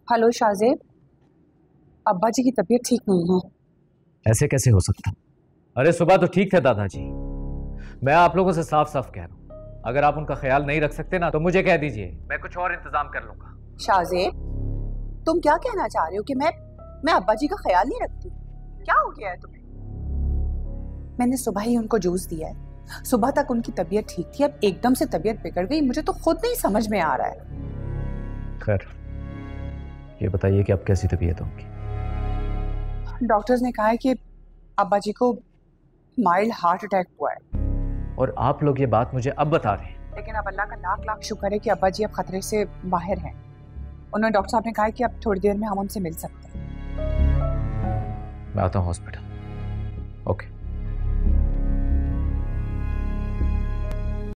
Hello Shahzeb, अब्बा जी की तबीयत ठीक नहीं है। ऐसे कैसे हो सकता? अरे सुबह तो ठीक थे दादाजी। मैं आप लोगों से साफ साफ कह रहा हूं, अगर आप उनका ख्याल नहीं रख सकते ना तो मुझे कह दीजिए, मैं कुछ और इंतजाम कर लूंगा। शाहजेब, तुम क्या कहना चाह रहे हो कि मैं अब्बा जी का ख्याल नहीं रखती? क्या हो गया है तुम्हें? मैंने सुबह ही उनको जूस दिया है। सुबह तक उनकी तबीयत ठीक थी, अब एकदम से तबीयत बिगड़ गई। मुझे तो खुद नहीं समझ में आ रहा है। खैर, ये बताइए कि अब कैसी तबीयत होगी? डॉक्टर्स ने कहा है कि अब्बा जी को माइल्ड हार्ट अटैक हुआ है। और आप लोग ये बात मुझे अब बता रहे हैं? लेकिन अब अल्लाह का लाख लाख शुक्र है कि अब्बा जी अब खतरे से बाहर हैं। उन्होंने डॉक्टर साहब ने कहा है कि अब थोड़ी देर में हम उनसे मिल सकते हैं। मैं आता हूँ हॉस्पिटल। ओके।